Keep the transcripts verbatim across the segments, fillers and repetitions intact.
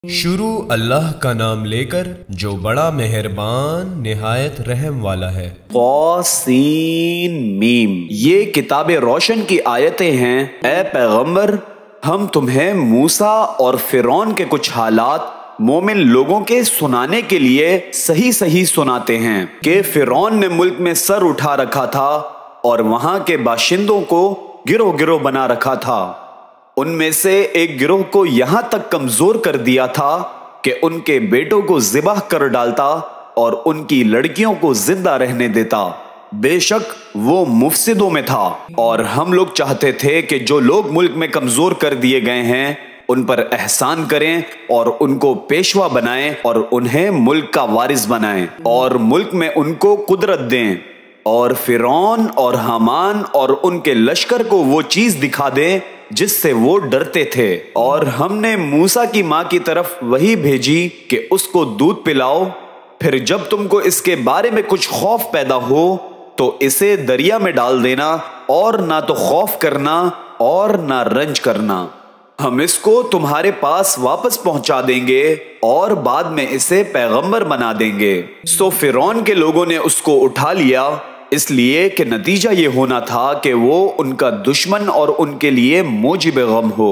शुरू अल्लाह का नाम लेकर जो बड़ा मेहरबान निहायत रहम वाला है। क़ासीन मीम, ये किताब रोशन की आयतें हैं। ए पैगंबर, हम तुम्हें मूसा और फिरौन के कुछ हालात मोमिन लोगों के सुनाने के लिए सही सही सुनाते हैं कि फिरौन ने मुल्क में सर उठा रखा था और वहां के बाशिंदों को गिरोह गिरोह बना रखा था। उनमें से एक गिरोह को यहां तक कमजोर कर दिया था कि उनके बेटों को ज़िबाह कर डालता और उनकी लड़कियों को जिंदा रहने देता। बेशक वो मुफसिदों में था और हम लोग चाहते थे कि जो लोग मुल्क में कमजोर कर दिए गए हैं उन पर एहसान करें और उनको पेशवा बनाएं और उन्हें मुल्क का वारिस बनाएं और मुल्क में उनको कुदरत दें और फिरौन और हामान और उनके लश्कर को वो चीज दिखा दें जिससे वो डरते थे। और हमने मूसा की माँ की तरफ वही भेजी कि उसको दूध पिलाओ, फिर जब तुमको इसके बारे में कुछ खौफ पैदा हो तो इसे दरिया में डाल देना और ना तो खौफ करना और ना रंज करना। हम इसको तुम्हारे पास वापस पहुंचा देंगे और बाद में इसे पैगंबर बना देंगे। सो फिरौन के लोगों ने उसको उठा लिया, इसलिए कि नतीजा ये होना था कि वो उनका दुश्मन और उनके लिए मोजिब गम हो।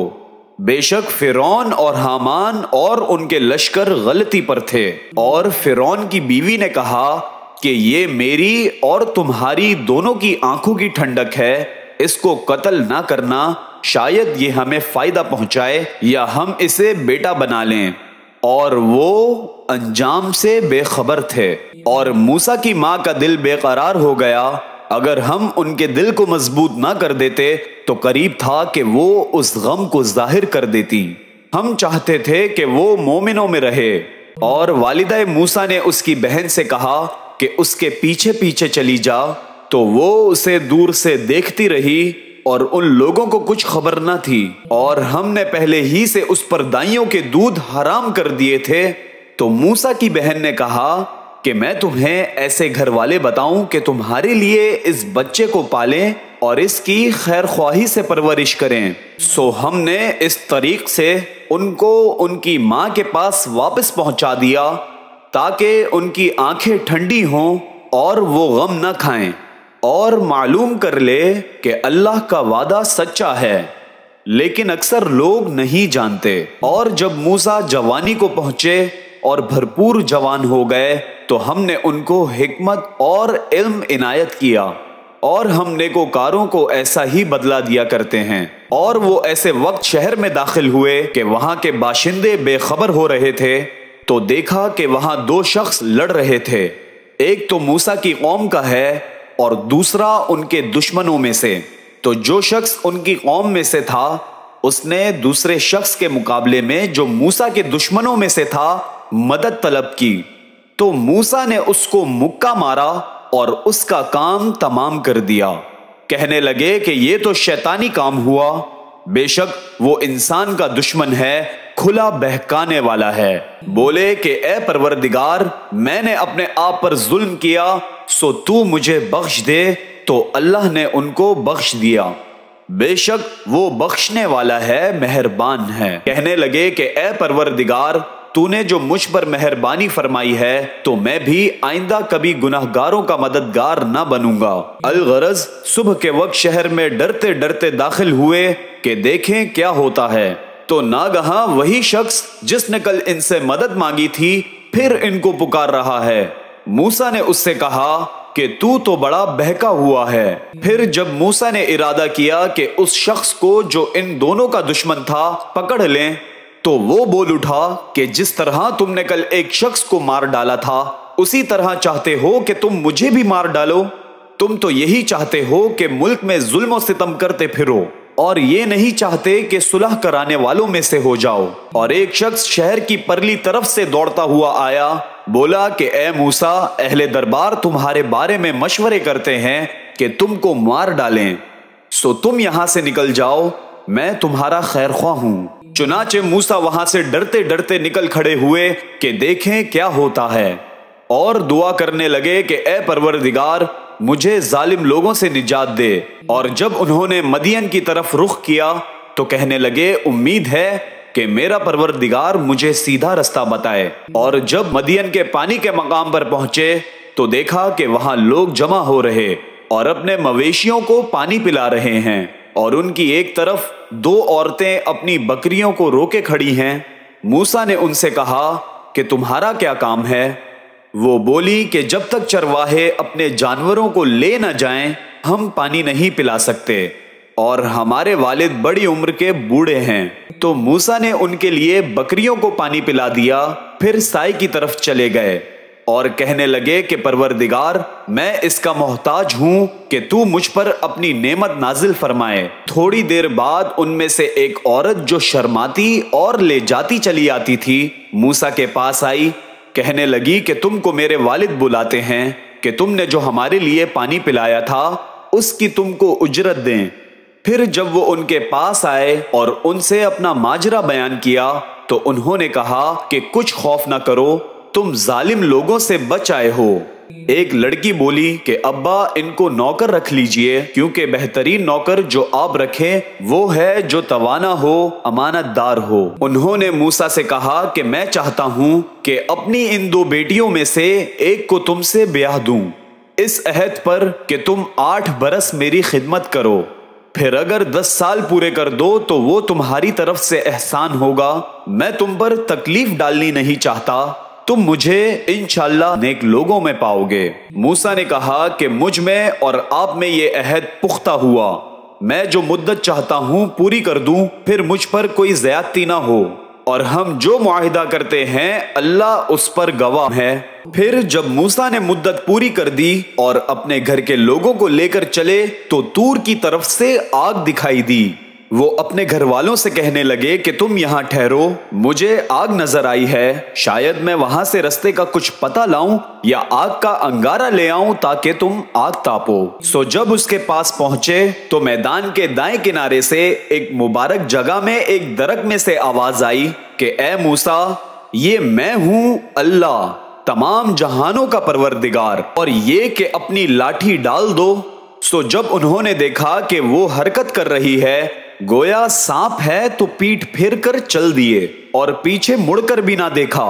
बेशक फिरौन और हामान और उनके लश्कर गलती पर थे। और फिरौन की बीवी ने कहा कि ये मेरी और तुम्हारी दोनों की आंखों की ठंडक है, इसको कत्ल ना करना, शायद ये हमें फायदा पहुंचाए या हम इसे बेटा बना लें। और वो अंजाम से बेखबर थे। और मूसा की माँ का दिल बेकरार हो गया। अगर हम उनके दिल को मजबूत ना कर देते तो करीब था कि वो उस गम को जाहिर कर देती। हम चाहते थे कि वो मोमिनों में रहे। और वालिदा मूसा ने उसकी बहन से कहा कि उसके पीछे पीछे चली जा, तो वो उसे दूर से देखती रही और उन लोगों को कुछ खबर न थी। और हमने पहले ही से उस पर दाइयों के दूध हराम कर दिए थे। तो मूसा की बहन ने कहा कि मैं तुम्हें ऐसे घर वाले बताऊं कि तुम्हारे लिए इस बच्चे को पालें और इसकी खैर ख्वाही से परवरिश करें। सो हमने इस तरीक से उनको उनकी माँ के पास वापस पहुंचा दिया ताकि उनकी आंखें ठंडी हों और वो गम न खाएं और मालूम कर ले कि अल्लाह का वादा सच्चा है। लेकिन अक्सर लोग नहीं जानते। और जब मूसा जवानी को पहुंचे और भरपूर जवान हो गए तो हमने उनको हिकमत और इल्म इनायत किया। और हम नेकोकारों को ऐसा ही बदला दिया करते हैं। और वो ऐसे वक्त शहर में दाखिल हुए कि वहां के बाशिंदे बेखबर हो रहे थे, तो देखा कि वहां दो शख्स लड़ रहे थे। एक तो मूसा की कौम का है और दूसरा उनके दुश्मनों में से। तो जो शख्स उनकी कौम में से था उसने दूसरे शख्स के मुकाबले में जो मूसा के दुश्मनों में से था मदद तलब की। तो मूसा ने उसको मुक्का मारा और उसका काम तमाम कर दिया। कहने लगे कि ये तो शैतानी काम हुआ, बेशक वो इंसान का दुश्मन है, खुला बहकाने वाला है। बोले कि ए परवरदिगार, मैंने अपने आप पर जुल्म किया, सो तू मुझे बख्श दे। तो अल्लाह ने उनको बख्श दिया, बेशक वो बख्शने वाला है, मेहरबान है। कहने लगे कि ए परवरदिगार, तूने जो मुझ पर मेहरबानी फरमाई है तो मैं भी आइंदा कभी गुनाहगारों का मददगार न बनूंगा। अलगरज सुबह के वक्त शहर में डरते डरते दाखिल हुए कि देखें क्या होता है। तो नागहां वही शख्स जिसने कल इनसे मदद मांगी थी फिर इनको पुकार रहा है। मूसा ने उससे कहा कि तू तो बड़ा बहका हुआ है। फिर जब मूसा ने इरादा किया कि उस शख्स को जो इन दोनों का दुश्मन था पकड़ लें, तो वो बोल उठा कि जिस तरह तुमने कल एक शख्स को मार डाला था उसी तरह चाहते हो कि तुम मुझे भी मार डालो। तुम तो यही चाहते हो कि मुल्क में जुल्म और सितम करते फिरो और ये नहीं चाहते कि सुलह कराने वालों में से हो जाओ। और एक शख्स शहर की परली तरफ से दौड़ता हुआ आया, बोला कि ए मूसा, अहले दरबार तुम्हारे बारे में मशवरे करते हैं कि तुमको मार डालें, सो तुम यहां से निकल जाओ, मैं तुम्हारा खैर ख्वाह हूं। चुनाचे मूसा वहां से डरते डरते निकल खड़े हुए कि देखें क्या होता है और दुआ करने लगे कि ए परवरदिगार, मुझे जालिम लोगों से निजात दे। और जब उन्होंने मदियन की तरफ रुख किया तो कहने लगे, उम्मीद है कि کہ میرا پروردگار مجھے سیدھا رستہ بتائے۔ اور جب مدین کے پانی کے مقام پر پہنچے تو دیکھا کہ وہاں لوگ جمع ہو رہے اور اپنے مویشیوں کو پانی پلا رہے ہیں، اور ان کی ایک طرف دو عورتیں اپنی بکریوں کو روکے کھڑی ہیں۔ موسیٰ نے ان سے کہا کہ تمہارا کیا کام ہے؟ وہ بولی کہ جب تک چرواہے اپنے جانوروں کو لے نہ جائیں ہم پانی نہیں پلا سکتے، اور ہمارے والد بڑی عمر کے بوڑھے ہیں۔ تو موسیٰ نے ان کے لیے بکریوں کو پانی پلا دیا، پھر سائے کی طرف چلے گئے اور کہنے لگے کہ پروردگار، میں اس کا محتاج ہوں کہ تو مجھ پر اپنی نعمت نازل فرمائے۔ تھوڑی دیر بعد ان میں سے ایک عورت جو شرماتی اور لے جاتی چلی آتی تھی موسیٰ کے پاس آئی، کہنے لگی کہ تم کو میرے والد بلاتے ہیں کہ تم نے جو ہمارے لیے پانی پلایا تھا اس کی تم کو اجرت دیں۔ پھر جب وہ ان کے پاس آئے اور ان سے اپنا ماجرا بیان کیا تو انہوں نے کہا کہ کچھ خوف نہ کرو، تم ظالم لوگوں سے بچ آئے ہو۔ ایک لڑکی بولی کہ ابا ان کو نوکر رکھ لیجئے، کیونکہ بہترین نوکر جو آپ رکھیں وہ ہے جو توانا ہو، امانت دار ہو۔ انہوں نے موسیٰ سے کہا کہ میں چاہتا ہوں کہ اپنی ان دو بیٹیوں میں سے ایک کو تم سے بیاہ دوں، اس عہد پر کہ تم آٹھ برس میری خدمت کرو، پھر اگر دس سال پورے کر دو تو وہ تمہاری طرف سے احسان ہوگا۔ میں تم پر تکلیف ڈالنی نہیں چاہتا، تم مجھے انشاءاللہ نیک لوگوں میں پاؤ گے۔ موسیٰ نے کہا کہ مجھ میں اور آپ میں یہ عہد پختہ ہوا، میں جو مدت چاہتا ہوں پوری کر دوں، پھر مجھ پر کوئی زیادتی نہ ہو، اور ہم جو معاہدہ کرتے ہیں اللہ اس پر گواہ ہے۔ پھر جب موسیٰ نے مدت پوری کر دی اور اپنے گھر کے لوگوں کو لے کر چلے تو طور کی طرف سے آگ دکھائی دی۔ وہ اپنے گھر والوں سے کہنے لگے کہ تم یہاں ٹھہرو، مجھے آگ نظر آئی ہے، شاید میں وہاں سے رستے کا کچھ پتہ لاؤں یا آگ کا انگارہ لے آؤں تاکہ تم آگ تاپو۔ سو جب اس کے پاس پہنچے تو میدان کے دائیں کنارے سے ایک مبارک جگہ میں ایک درخت میں سے آواز آئی کہ اے موسیٰ، یہ میں ہوں اللہ، تمام جہانوں کا پروردگار، اور یہ کہ اپنی لاٹھی ڈال دو۔ سو جب انہوں نے دیکھا کہ وہ حرکت کر رہی ہے گویا سانپ ہے تو پیٹ پھیر کر چل دیے اور پیچھے مڑ کر بھی نہ دیکھا۔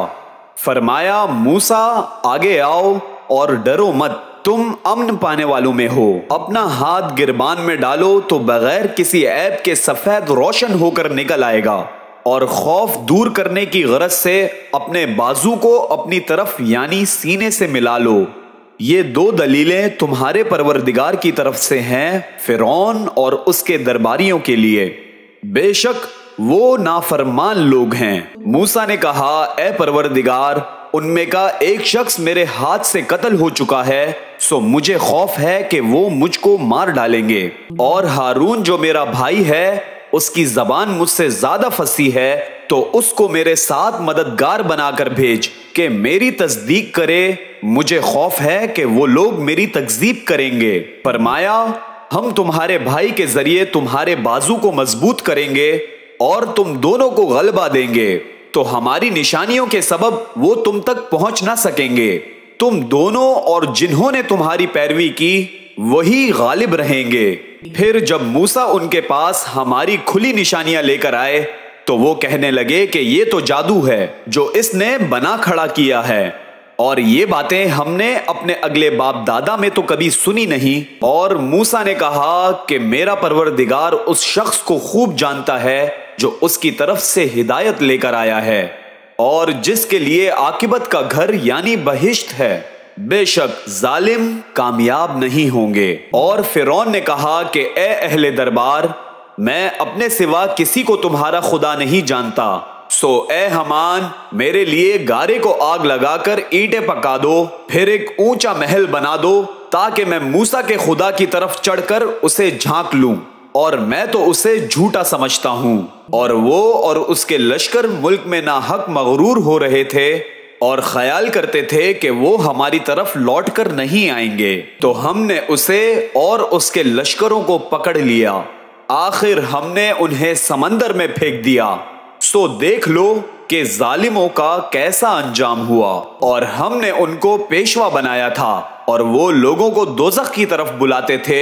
فرمایا موسیٰ آگے آؤ اور ڈرو مت، تم امن پانے والوں میں ہو۔ اپنا ہاتھ گربان میں ڈالو تو بغیر کسی عیب کے سفید روشن ہو کر نکل آئے گا، اور خوف دور کرنے کی غرض سے اپنے بازو کو اپنی طرف یعنی سینے سے ملا لو۔ یہ دو دلیلیں تمہارے پروردگار کی طرف سے ہیں فرعون اور اس کے درباریوں کے لیے، بے شک وہ نافرمان لوگ ہیں۔ موسیٰ نے کہا اے پروردگار، ان میں کا ایک شخص میرے ہاتھ سے قتل ہو چکا ہے، سو مجھے خوف ہے کہ وہ مجھ کو مار ڈالیں گے، اور ہارون جو میرا بھائی ہے اس کی زبان مجھ سے زیادہ فصیح ہے، تو اس کو میرے ساتھ مددگار بنا کر بھیج کہ میری تصدیق کرے، مجھے خوف ہے کہ وہ لوگ میری تکذیب کریں گے۔ فرمایا ہم تمہارے بھائی کے ذریعے تمہارے بازو کو مضبوط کریں گے اور تم دونوں کو غلبہ دیں گے، تو ہماری نشانیوں کے سبب وہ تم تک پہنچ نہ سکیں گے، تم دونوں اور جنہوں نے تمہاری پیروی کی وہی غالب رہیں گے۔ پھر جب موسیٰ ان کے پاس ہماری کھلی نشانیاں لے کر آئے تو وہ کہنے لگے کہ یہ تو جادو ہے جو اس نے بنا کھڑا کیا ہے، اور یہ باتیں ہم نے اپنے اگلے باپ دادا میں تو کبھی سنی نہیں۔ اور موسیٰ نے کہا کہ میرا پروردگار اس شخص کو خوب جانتا ہے جو اس کی طرف سے ہدایت لے کر آیا ہے، اور جس کے لیے عاقبت کا گھر یعنی بہشت ہے، بے شک ظالم کامیاب نہیں ہوں گے۔ اور فرعون نے کہا کہ اے اہل دربار، میں اپنے سوا کسی کو تمہارا خدا نہیں جانتا، سو اے حمان میرے لیے گارے کو آگ لگا کر اینٹیں پکا دو، پھر ایک اونچا محل بنا دو تاکہ میں موسیٰ کے خدا کی طرف چڑھ کر اسے جھانک لوں، اور میں تو اسے جھوٹا سمجھتا ہوں۔ اور وہ اور اس کے لشکر ملک میں ناحق مغرور ہو رہے تھے اور خیال کرتے تھے کہ وہ ہماری طرف لوٹ کر نہیں آئیں گے، تو ہم نے اسے اور اس کے لشکروں کو پکڑ لیا، آخر ہم نے انہیں سمندر میں پھینک دیا۔ سو دیکھ لو کہ ظالموں کا کیسا انجام ہوا۔ اور ہم نے ان کو پیشوا بنایا تھا، اور وہ لوگوں کو دوزخ کی طرف بلاتے تھے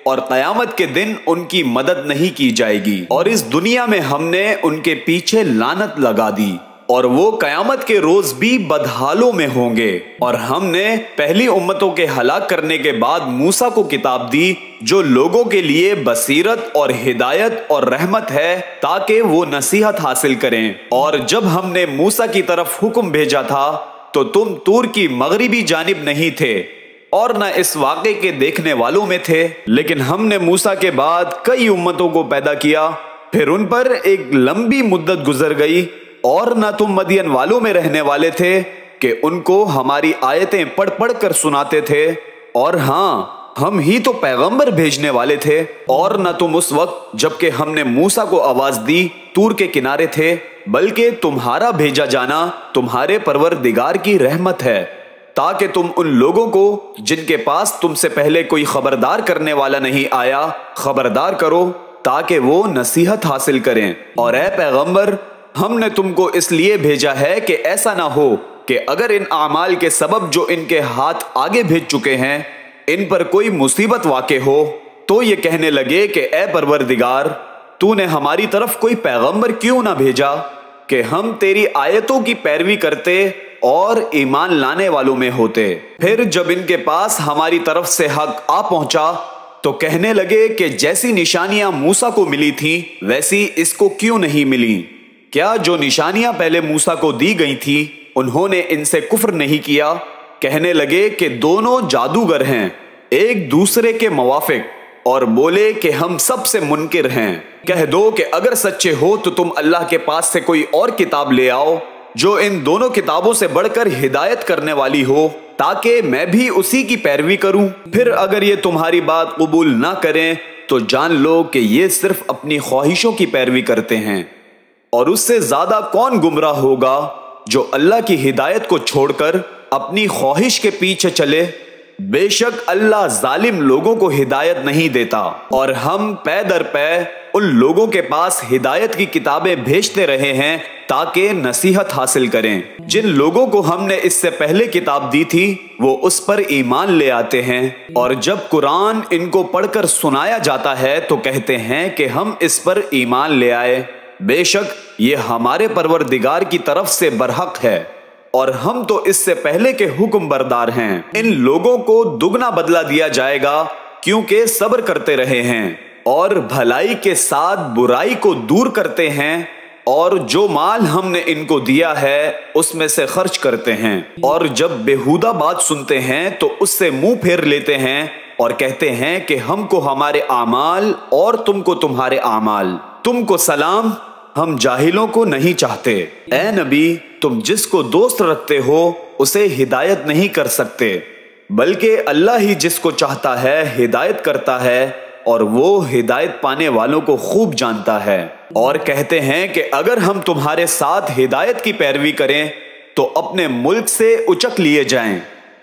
اور قیامت کے دن ان کی مدد نہیں کی جائے گی، اور اس دنیا میں ہم نے ان کے پیچھے لعنت لگا دی، اور وہ قیامت کے روز بھی بدحالوں میں ہوں گے۔ اور ہم نے پہلی امتوں کے ہلاک کرنے کے بعد موسیٰ کو کتاب دی جو لوگوں کے لیے بصیرت اور ہدایت اور رحمت ہے تاکہ وہ نصیحت حاصل کریں۔ اور جب ہم نے موسیٰ کی طرف حکم بھیجا تھا تو تم طور کی مغربی جانب نہیں تھے اور نہ اس واقعے کے دیکھنے والوں میں تھے، لیکن ہم نے موسیٰ کے بعد کئی امتوں کو پیدا کیا، پھر ان پر ایک لمبی مدت گزر گئی، اور نہ تم مدین والوں میں رہنے والے تھے کہ ان کو ہماری آیتیں پڑھ پڑھ کر سناتے تھے، اور ہاں ہم ہی تو پیغمبر بھیجنے والے تھے، اور نہ تم اس وقت جبکہ ہم نے موسیٰ کو آواز دی طور کے کنارے تھے، بلکہ تمہارا بھیجا جانا تمہارے پروردگار کی رحمت ہے تاکہ تم ان لوگوں کو جن کے پاس تم سے پہلے کوئی خبردار کرنے والا نہیں آیا خبردار کرو تاکہ وہ نصیحت حاصل کریں۔ اور اے پیغمبر، ہم نے تم کو اس لیے بھیجا ہے کہ ایسا نہ ہو کہ اگر ان اعمال کے سبب جو ان کے ہاتھ آگے بھیج چکے ہیں ان پر کوئی مصیبت واقع ہو تو یہ کہنے لگے کہ اے پروردگار، تو نے ہماری طرف کوئی پیغمبر کیوں نہ بھیجا کہ ہم تیری آیتوں کی پیروی کرتے اور ایمان لانے والوں میں ہوتے۔ پھر جب ان کے پاس ہماری طرف سے حق آ پہنچا تو کہنے لگے کہ جیسی نشانیاں موسیٰ کو ملی تھیں ویسی اس کو کیوں نہیں ملی؟ کیا جو نشانیاں پہلے موسیٰ کو دی گئی تھی انہوں نے ان سے کفر نہیں کیا؟ کہنے لگے کہ دونوں جادوگر ہیں ایک دوسرے کے موافق، اور بولے کہ ہم سب سے منکر ہیں۔ کہہ دو کہ اگر سچے ہو تو تم اللہ کے پاس سے کوئی اور کتاب لے آؤ جو ان دونوں کتابوں سے بڑھ کر ہدایت کرنے والی ہو تاکہ میں بھی اسی کی پیروی کروں۔ پھر اگر یہ تمہاری بات قبول نہ کریں تو جان لو کہ یہ صرف اپنی خواہشوں کی پیروی کرتے ہیں، اور اس سے زیادہ کون گمراہ ہوگا جو اللہ کی ہدایت کو چھوڑ کر اپنی خواہش کے پیچھے چلے۔ بے شک اللہ ظالم لوگوں کو ہدایت نہیں دیتا، اور ہم پے در پے ان لوگوں کے پاس ہدایت کی کتابیں بھیجتے رہے ہیں تاکہ نصیحت حاصل کریں۔ جن لوگوں کو ہم نے اس سے پہلے کتاب دی تھی وہ اس پر ایمان لے آتے ہیں، اور جب قرآن ان کو پڑھ کر سنایا جاتا ہے تو کہتے ہیں کہ ہم اس پر ایمان لے آئے۔ بے شک یہ ہمارے پروردگار کی طرف سے برحق ہے، اور ہم تو اس سے پہلے کے حکم بردار ہیں۔ ان لوگوں کو دگنا بدلہ دیا جائے گا کیونکہ صبر کرتے رہے ہیں اور بھلائی کے ساتھ برائی کو دور کرتے ہیں، اور جو مال ہم نے ان کو دیا ہے اس میں سے خرچ کرتے ہیں، اور جب بےہودہ بات سنتے ہیں تو اس سے منہ پھیر لیتے ہیں اور کہتے ہیں کہ ہم کو ہمارے اعمال اور تم کو تمہارے اعمال۔ تم کو سلام، ہم جاہلوں کو نہیں چاہتے۔ اے نبی، تم جس کو دوست رکھتے ہو اسے ہدایت نہیں کر سکتے، بلکہ اللہ ہی جس کو چاہتا ہے ہدایت کرتا ہے، اور وہ ہدایت پانے والوں کو خوب جانتا ہے۔ اور کہتے ہیں کہ اگر ہم تمہارے ساتھ ہدایت کی پیروی کریں تو اپنے ملک سے اچک لیے جائیں۔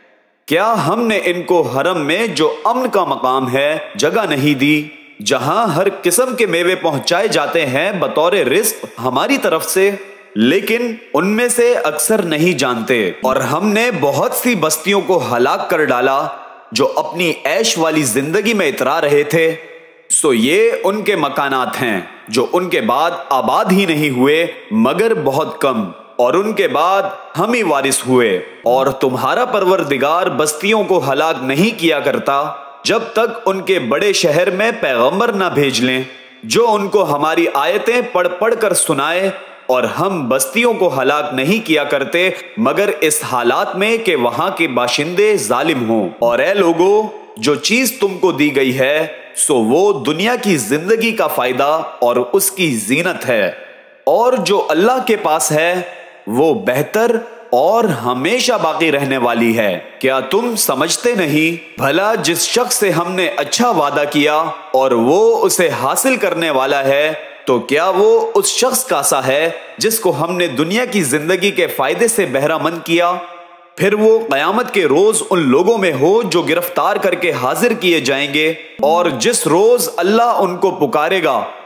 کیا ہم نے ان کو حرم میں جو امن کا مقام ہے جگہ نہیں دی، جہاں ہر قسم کے میوے پہنچائے جاتے ہیں بطور رزق ہماری طرف سے؟ لیکن ان میں سے اکثر نہیں جانتے۔ اور ہم نے بہت سی بستیوں کو ہلاک کر ڈالا جو اپنی عیش والی زندگی میں اترا رہے تھے، سو یہ ان کے مکانات ہیں جو ان کے بعد آباد ہی نہیں ہوئے مگر بہت کم، اور ان کے بعد ہم ہی وارث ہوئے۔ اور تمہارا پروردگار بستیوں کو ہلاک نہیں کیا کرتا جب تک ان کے بڑے شہر میں پیغمبر نہ بھیج لیں جو ان کو ہماری آیتیں پڑھ پڑھ کر سنائے، اور ہم بستیوں کو ہلاک نہیں کیا کرتے مگر اس حالات میں کہ وہاں کے باشندے ظالم ہوں۔ اور اے لوگو، جو چیز تم کو دی گئی ہے سو وہ دنیا کی زندگی کا فائدہ اور اس کی زینت ہے، اور جو اللہ کے پاس ہے وہ بہتر اور ہمیشہ باقی رہنے والی ہے۔ کیا تم سمجھتے نہیں؟ بھلا جس شخص سے ہم نے اچھا وعدہ کیا اور وہ اسے حاصل کرنے والا ہے تو کیا وہ اس شخص کا سا ہے جس کو ہم نے دنیا کی زندگی کے فائدے سے بہرہ مند کیا؟ پھر وہ قیامت کے روز ان لوگوں میں ہو جو گرفتار کر کے حاضر کیے جائیں گے، اور جس روز اللہ ان کو پکارے گا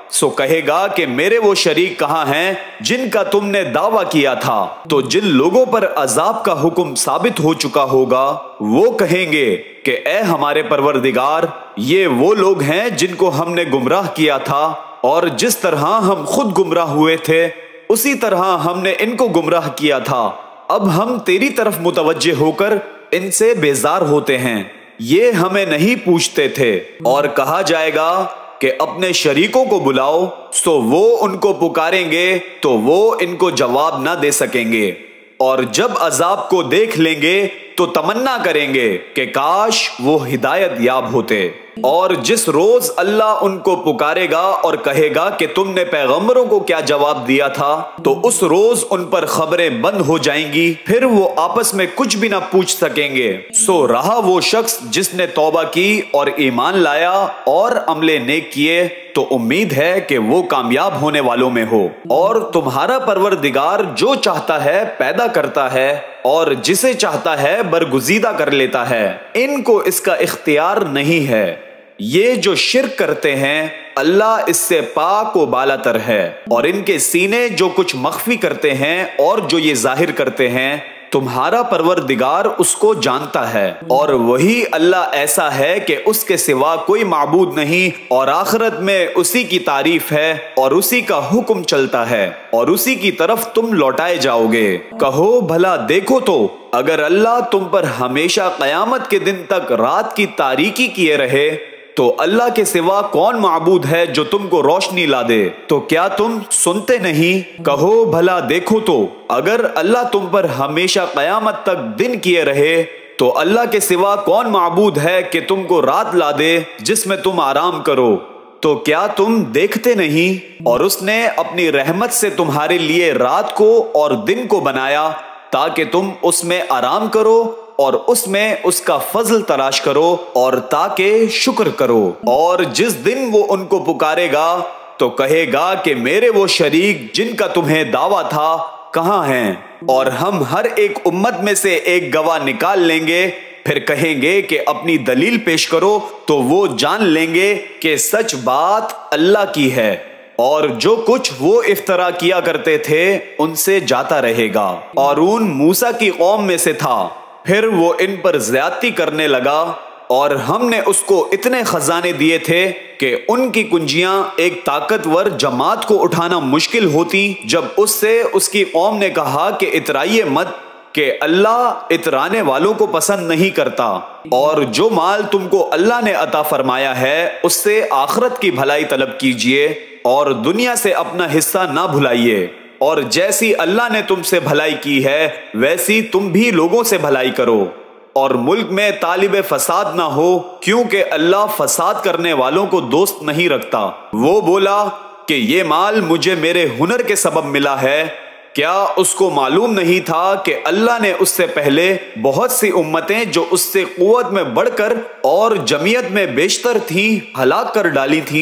سو کہے گا کہ میرے وہ شریک کہاں ہیں جن کا تم نے دعویٰ کیا تھا؟ تو جن لوگوں پر عذاب کا حکم ثابت ہو چکا ہوگا وہ کہیں گے کہ اے ہمارے پروردگار، یہ وہ لوگ ہیں جن کو ہم نے گمراہ کیا تھا، اور جس طرح ہم خود گمراہ ہوئے تھے اسی طرح ہم نے ان کو گمراہ کیا تھا۔ اب ہم تیری طرف متوجہ ہو کر ان سے بیزار ہوتے ہیں، یہ ہمیں نہیں پوچھتے تھے۔ اور کہا جائے گا کہ اپنے شریکوں کو بلاؤ، سو وہ ان کو پکاریں گے تو وہ ان کو جواب نہ دے سکیں گے، اور جب عذاب کو دیکھ لیں گے تو تمنا کریں گے کہ کاش وہ ہدایت یاب ہوتے۔ اور جس روز اللہ ان کو پکارے گا اور کہے گا کہ تم نے پیغمبروں کو کیا جواب دیا تھا، تو اس روز ان پر خبریں بند ہو جائیں گی، پھر وہ آپس میں کچھ بھی نہ پوچھ سکیں گے۔ سو رہا وہ شخص جس نے توبہ کی اور ایمان لایا اور عمل نیک کیے، تو امید ہے کہ وہ کامیاب ہونے والوں میں ہو۔ اور تمہارا پروردگار جو چاہتا ہے پیدا کرتا ہے اور جسے چاہتا ہے برگزیدہ کر لیتا ہے، ان کو اس کا اختیار نہیں ہے۔ یہ جو شرک کرتے ہیں اللہ اس سے پاک و بالا تر ہے، اور ان کے سینے جو کچھ مخفی کرتے ہیں اور جو یہ ظاہر کرتے ہیں تمہارا پروردگار اس کو جانتا ہے۔ اور وہی اللہ ایسا ہے کہ اس کے سوا کوئی معبود نہیں، اور آخرت میں اسی کی تعریف ہے اور اسی کا حکم چلتا ہے اور اسی کی طرف تم لوٹائے جاؤ گے۔ کہو بھلا دیکھو تو اگر اللہ تم پر ہمیشہ قیامت کے دن تک رات کی تاریکی کیے رہے تو اللہ کے سوا کون معبود ہے جو تم کو روشنی لا دے؟ تو کیا تم سنتے نہیں؟ کہو بھلا دیکھو تو اگر اللہ تم پر ہمیشہ قیامت تک دن کیے رہے تو اللہ کے سوا کون معبود ہے کہ تم کو رات لا دے جس میں تم آرام کرو؟ تو کیا تم دیکھتے نہیں؟ اور اس نے اپنی رحمت سے تمہارے لیے رات کو اور دن کو بنایا تاکہ تم اس میں آرام کرو اور اس میں اس کا فضل تلاش کرو اور تاکہ شکر کرو۔ اور جس دن وہ ان کو پکارے گا تو کہے گا کہ میرے وہ شریک جن کا تمہیں دعویٰ تھا کہاں ہیں؟ اور ہم ہر ایک امت میں سے ایک گواہ نکال لیں گے، پھر کہیں گے کہ اپنی دلیل پیش کرو، تو وہ جان لیں گے کہ سچ بات اللہ کی ہے، اور جو کچھ وہ افترا کیا کرتے تھے ان سے جاتا رہے گا۔ قارون موسیٰ کی قوم میں سے تھا، پھر وہ ان پر زیادتی کرنے لگا، اور ہم نے اس کو اتنے خزانے دیے تھے کہ ان کی کنجیاں ایک طاقتور جماعت کو اٹھانا مشکل ہوتی، جب اس سے اس کی قوم نے کہا کہ اترائیے مت، کہ اللہ اترانے والوں کو پسند نہیں کرتا، اور جو مال تم کو اللہ نے عطا فرمایا ہے اس سے آخرت کی بھلائی طلب کیجئے اور دنیا سے اپنا حصہ نہ بھلائیے، اور جیسی اللہ نے تم سے بھلائی کی ہے ویسی تم بھی لوگوں سے بھلائی کرو، اور ملک میں طالب فساد نہ ہو، کیونکہ اللہ فساد کرنے والوں کو دوست نہیں رکھتا۔ وہ بولا کہ یہ مال مجھے میرے ہنر کے سبب ملا ہے، کیا اس کو معلوم نہیں تھا کہ اللہ نے اس سے پہلے بہت سی امتیں جو اس سے قوت میں بڑھ کر اور جمعیت میں بیشتر تھیں ہلاک کر ڈالی تھیں،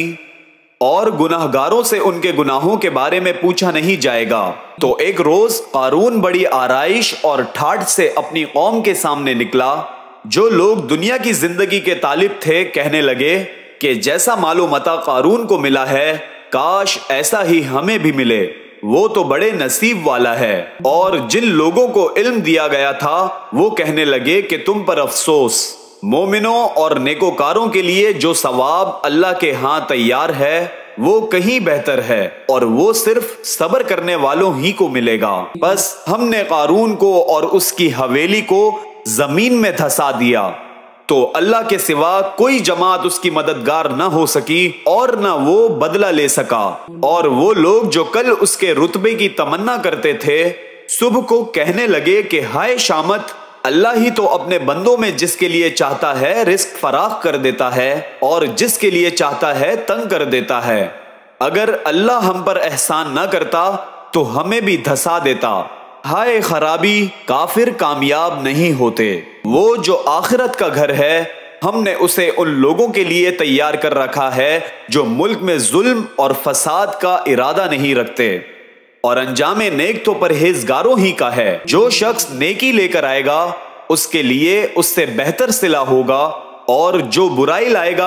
اور گناہگاروں سے ان کے گناہوں کے بارے میں پوچھا نہیں جائے گا؟ تو ایک روز قارون بڑی آرائش اور ٹھاٹھ سے اپنی قوم کے سامنے نکلا۔ جو لوگ دنیا کی زندگی کے طالب تھے کہنے لگے کہ جیسا مال و متاع قارون کو ملا ہے کاش ایسا ہی ہمیں بھی ملے، وہ تو بڑے نصیب والا ہے۔ اور جن لوگوں کو علم دیا گیا تھا وہ کہنے لگے کہ تم پر افسوس، مومنوں اور نیکوکاروں کے لیے جو ثواب اللہ کے ہاں تیار ہے وہ کہیں بہتر ہے، اور وہ صرف صبر کرنے والوں ہی کو ملے گا۔ بس ہم نے قارون کو اور اس کی حویلی کو زمین میں دھسا دیا، تو اللہ کے سوا کوئی جماعت اس کی مددگار نہ ہو سکی اور نہ وہ بدلہ لے سکا۔ اور وہ لوگ جو کل اس کے رتبے کی تمنا کرتے تھے صبح کو کہنے لگے کہ ہائے شامت، اللہ ہی تو اپنے بندوں میں جس کے لیے چاہتا ہے رزق فراخ کر دیتا ہے اور جس کے لیے چاہتا ہے تنگ کر دیتا ہے۔ اگر اللہ ہم پر احسان نہ کرتا تو ہمیں بھی دھسا دیتا۔ ہائے خرابی، کافر کامیاب نہیں ہوتے۔ وہ جو آخرت کا گھر ہے ہم نے اسے ان لوگوں کے لیے تیار کر رکھا ہے جو ملک میں ظلم اور فساد کا ارادہ نہیں رکھتے، اور انجام نیک تو پرہیزگاروں ہی کا ہے۔ جو شخص نیکی لے کر آئے گا اس کے لیے اس سے بہتر صلہ ہوگا، اور جو برائی لائے گا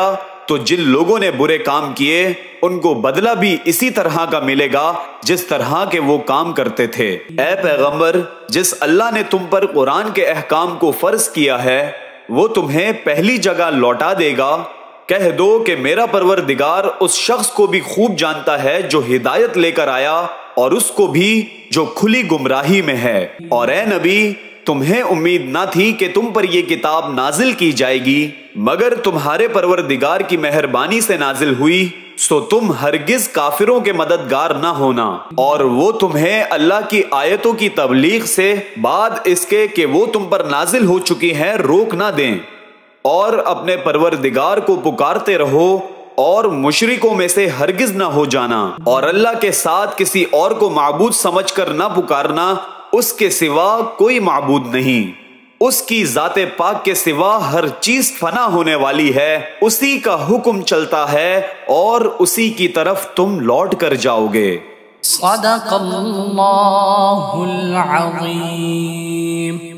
تو جن لوگوں نے برے کام کیے ان کو بدلہ بھی اسی طرح کا ملے گا جس طرح کے وہ کام کرتے تھے۔ اے پیغمبر، جس اللہ نے تم پر قرآن کے احکام کو فرض کیا ہے وہ تمہیں پہلی جگہ لوٹا دے گا۔ کہہ دو کہ میرا پروردگار اس شخص کو بھی خوب جانتا ہے جو ہدایت لے کر آیا اور اس کو بھی جو کھلی گمراہی میں ہے۔ اور اے نبی، تمہیں امید نہ تھی کہ تم پر یہ کتاب نازل کی جائے گی مگر تمہارے پروردگار کی مہربانی سے نازل ہوئی، سو تم ہرگز کافروں کے مددگار نہ ہونا، اور وہ تمہیں اللہ کی آیتوں کی تبلیغ سے بعد اس کے کہ وہ تم پر نازل ہو چکی ہیں روک نہ دیں، اور اپنے پروردگار کو پکارتے رہو اور مشرکوں میں سے ہرگز نہ ہو جانا، اور اللہ کے ساتھ کسی اور کو معبود سمجھ کر نہ پکارنا، اس کے سوا کوئی معبود نہیں، اس کی ذات پاک کے سوا ہر چیز فنا ہونے والی ہے، اسی کا حکم چلتا ہے اور اسی کی طرف تم لوٹ کر جاؤ گے۔ صدق اللہ العظیم۔